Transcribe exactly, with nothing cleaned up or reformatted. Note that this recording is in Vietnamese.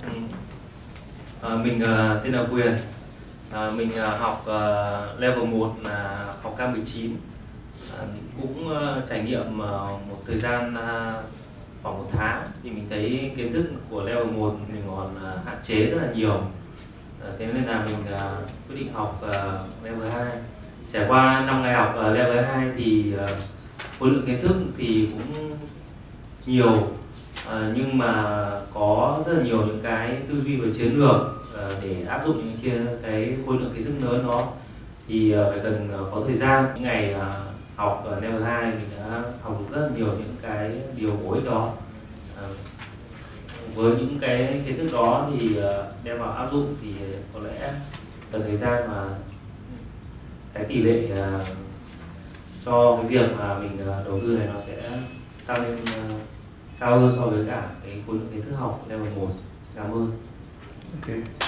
Ừ. À, mình uh, tên là Quyền. À, mình uh, học uh, level một là học K mười chín. À, cũng uh, trải nghiệm uh, một thời gian uh, khoảng một tháng thì mình thấy kiến thức của level một mình còn uh, hạn chế rất là nhiều. À, thế nên là mình uh, quyết định học uh, level hai. Trải qua năm ngày học uh, level hai thì uh, khối lượng kiến thức thì cũng nhiều, à, nhưng mà có rất là nhiều những cái tư duy và chiến lược à, để áp dụng những chia cái khối lượng kiến thức lớn đó thì à, phải cần à, có thời gian. Những ngày à, học ở level hai mình đã học được rất là nhiều những cái điều bổ ích đó. À, với những cái kiến thức đó thì à, đem vào áp dụng thì có lẽ cần thời gian, mà cái tỷ lệ à, cho cái việc mà mình à, đầu tư này nó sẽ tăng lên à, cao hơn so với cả cái khối lượng kiến thức học level một. Cảm ơn. Ok.